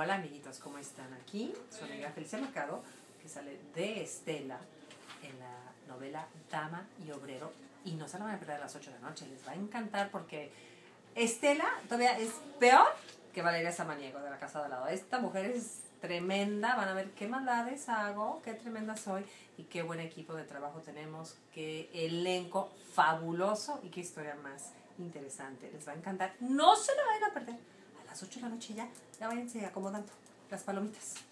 Hola amiguitos, ¿cómo están? Aquí su amiga Felicia Mercado, que sale de Estela en la novela Dama y Obrero, y no se la van a perder a las 8 de la noche, les va a encantar porque Estela todavía es peor que Valeria Samaniego de La Casa de al Lado. Esta mujer es tremenda, van a ver qué maldades hago, qué tremenda soy y qué buen equipo de trabajo tenemos, qué elenco fabuloso y qué historia más interesante. Les va a encantar, no se la vayan a perder. A las 8 de la noche ya váyanse acomodando las palomitas.